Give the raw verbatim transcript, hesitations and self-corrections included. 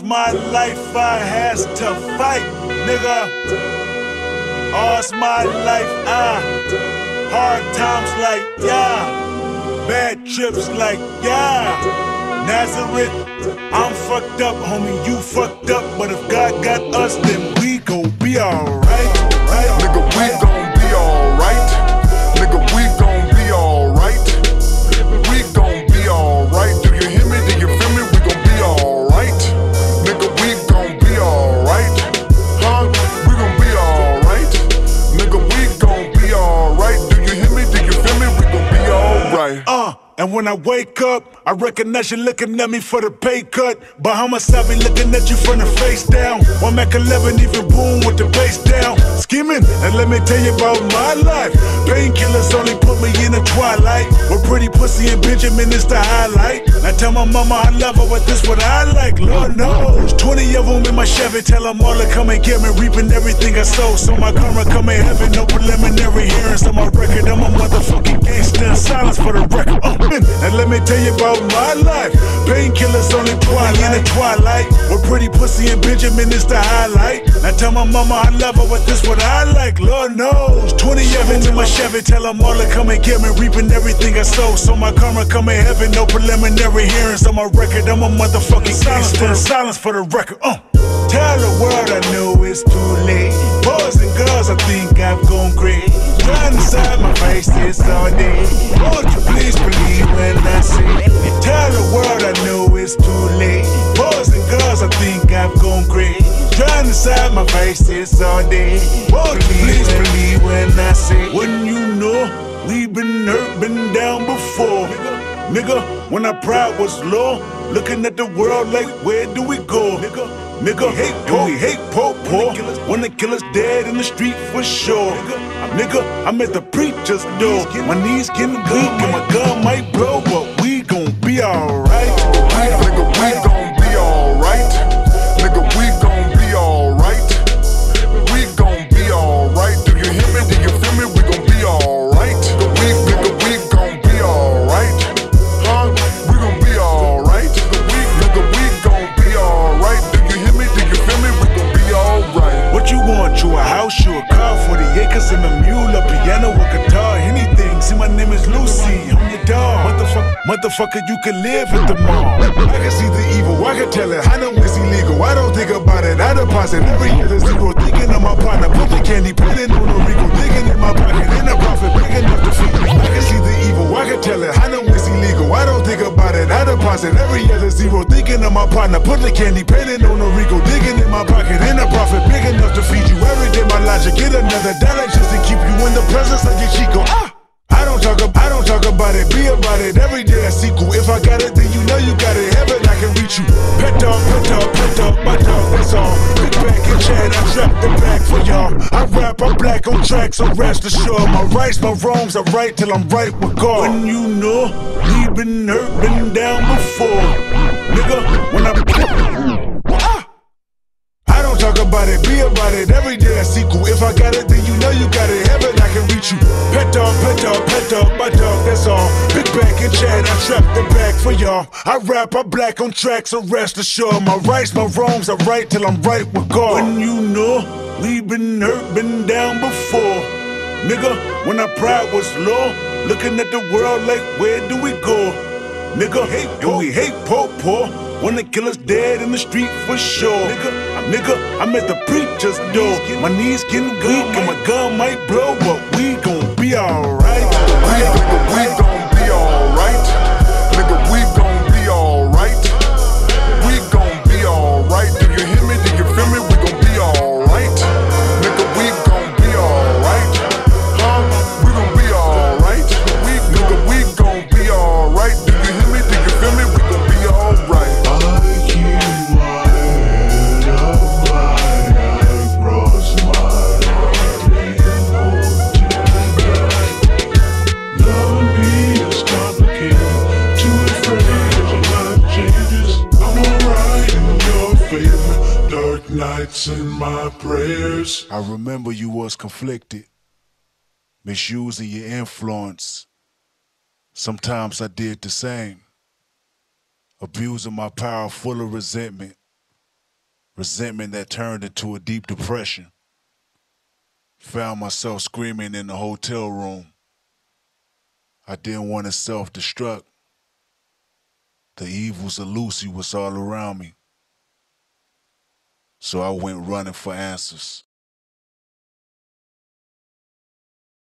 my life I has to fight, nigga. All's my life I hard times like yeah, bad trips like yeah. Nazareth, I'm fucked up, homie, you fucked up. But if God got us, then we gon' be alright, right? Nigga, we gon' be alright. Nigga, we gon' be alright. We gon' be alright. Do you hear me? Do you feel me? We gon' be alright. Nigga, we gon' be alright. Huh? We gon' be alright. Nigga, we gon' be alright. Do you hear me? Do you feel me? We gon' be alright. Uh, and when I wake up, I recognize you looking at me for the pay cut. Bahamas, I be looking at you from the face down. One Mac eleven, even boom with the bass down. Scheming, and let me tell you about my life. Painkillers only put me in the twilight. With pretty pussy and Benjamin is the highlight. I tell my mama I love her, but this what I like, Lord knows. Twenty of them in my Chevy, tell them all to come and get me. Reaping everything I sow, so my karma come in heaven. No preliminary hearings on my record. I'm a motherfucking gangster. Silence for the record. Uh, and let me tell you about my life. Painkillers only twilight in the twilight. With pretty pussy and Benjamin is the highlight. I tell my mama I love her, but this what I like, Lord knows. Twenty of them in my Chevy, tell them all to come and get me. Reaping everything I sow, so my karma come in heaven. No preliminary hearings on my record. I'm a motherfucking gangster. Silence for the record. Uh. Tell the world I know it's too late. Boys and girls, I think I've gone crazy. Trying to side my face this all day. Won't you please believe when I say? Tell the world I know it's too late. Boys and girls, I think I've gone crazy. Trying to side my face this all day. Won't you please believe when I say? Wouldn't you know we've been hurt, been down before? Nigga, when our pride was low, looking at the world like, where do we go? Nigga, nigga, hate po, we hate po, po. When the killer's dead in the street for sure. Nigga, I'm at the preacher's door. My knees getting weak and my gun might blow, but we gon' be alright. Nigga, we gon' be alright. Nigga, we gon' be alright. We gon' be alright. Do you hear me? Do you feel me? We gon' be alright. We, nigga, we gon' be alright. Huh? We gon' be alright. We, nigga, we gon' be alright. Do you hear me? Do you feel me? We gon' be alright. What you want? You a house, you a car, forty acres and a mule, a piano, a guitar, anything. See, my name is Lucy, I'm your dog. Motherfucker, motherfucker, you can live at the mall. I can see the evil, I can tell it. I know it's illegal, I don't think about it. I deposit every year the zero, thinking of my partner. Put the candy, put it on the Rico, digging in my pocket, and a profit big enough to feed me. I can see the evil, I can tell it. I know it's illegal, I don't think about it. I deposit every year the zero, thinking of my partner. Put the candy, put it on the Rico, digging in my pocket, and a profit big enough to feed you. Every day my logic, get another dollar just to keep you in the presence of your Chico. Ah! I don't talk about, I don't talk about it, be about it. Every day a sequel. If I got it, then you know you got it. Heaven, I can reach you. Pet dog, pet dog, pet dog, my dog, that's all. Big back and Chad, I trap the back for y'all. I rap, I'm black on track, so rest assured. My rights, my wrongs are right till I'm right with God. When you know we been hurt, been down before, nigga. When I I don't talk about it, be about it. Every day a sequel. If I got it, then you know you got it. Heaven, I can reach you. Pet dog, pet dog, pet dog, my dog, that's all. Big back and Chad, I trap the back for y'all. I rap, I'm black on track, so rest assured. My rights, my wrongs are right till I'm right with God. When you know we been hurt, been down before, nigga. When our pride was low, looking at the world like, where do we go? Nigga, hate and we hate po po. When the killer's dead in the street for sure. Nigga, I'm, nigga, I'm at the preacher's door. My knees getting weak and my gun might blow, but we gon' be alright. We, nigga, we gon' be alright. Nigga, we gon' be alright. We gon' be alright. Do you hear me? Do you feel me? We gon' be alright. Nigga, we gon' be alright. Huh? We gon' be alright. We, nigga, we gon' be alright. Do you hear me? Do you feel me? We gon' be alright. Nights in my prayers. I remember you was conflicted, misusing your influence. Sometimes I did the same, abusing my power full of resentment. Resentment that turned into a deep depression. Found myself screaming in the hotel room. I didn't want to self-destruct. The evils of Lucy was all around me. So I went running for answers.